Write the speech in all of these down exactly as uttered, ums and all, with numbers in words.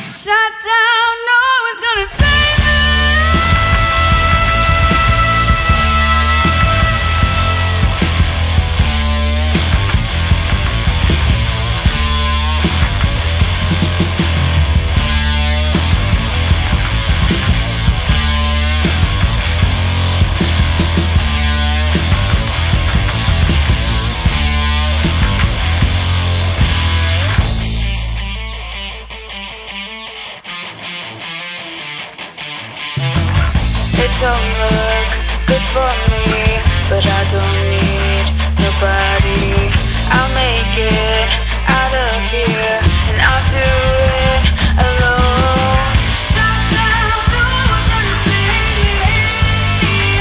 Shut down, no one's gonna save me. It don't look good for me, but I don't need nobody. I'll make it out of here, and I'll do it alone. Shut down, no one's gonna save me.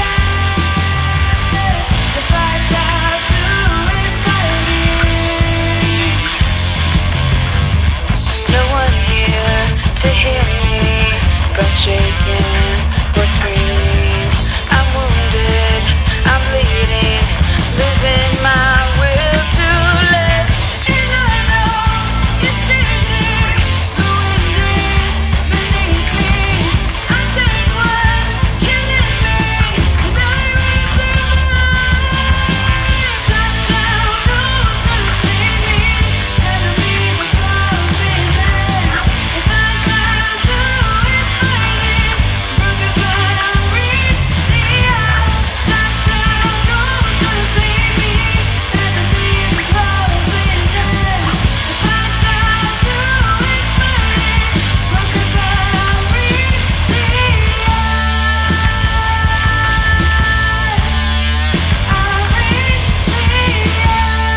The fight's out to infinity. No one here to hear me, breath shaking, voice screaming. I'm wounded, I'm bleeding, losing my will to live. And I know it's easy, the wind is beneath me. I take what's killing me, and I raise it up. Shut down, no one's gonna save me. Enemies are closing in. If I try to fight it, broken but I'll reach the end. Shut down, no one's gonna save me. Enemies are closing in. If I try to fight it, broken but I'll reach the end. I'll reach the end.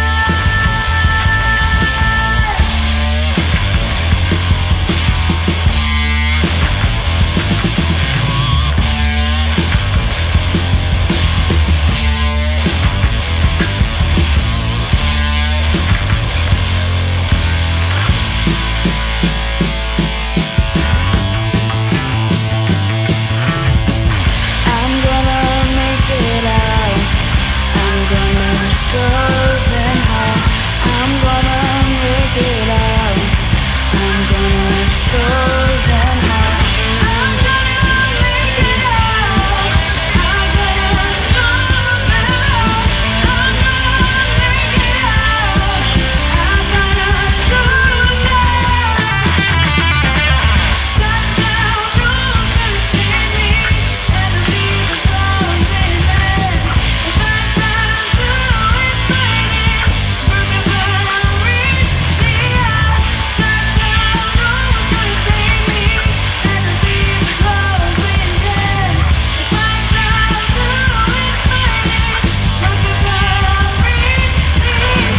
I'm gonna make it out. I'm gonna show them how. I'm gonna make it out. I'm gonna show them how. I'm gonna make it out. I'm gonna show them how. I'm gonna make it out. I'm gonna show them. Shut down, no one's gonna save me. Enemies are closing in. If I try to fight it, broken but I'll reach the end. Shut down, no one's gonna save me. Enemies are closing in. If I try to fight it, broken but I'll reach the end.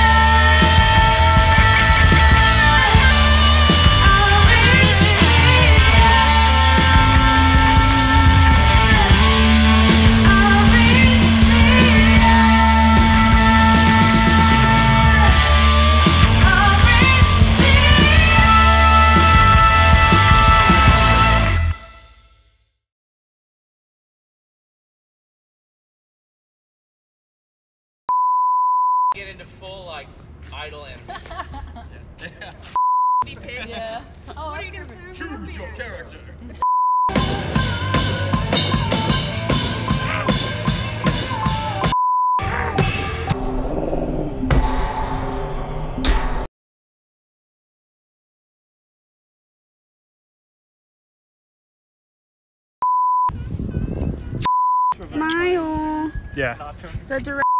I'll reach the end. I'll reach the end. I'll reach the Get into full like idle and Be picked. Yeah. Oh, What are you gonna put in for a Choose your beer? character. Smile. Yeah. The direct.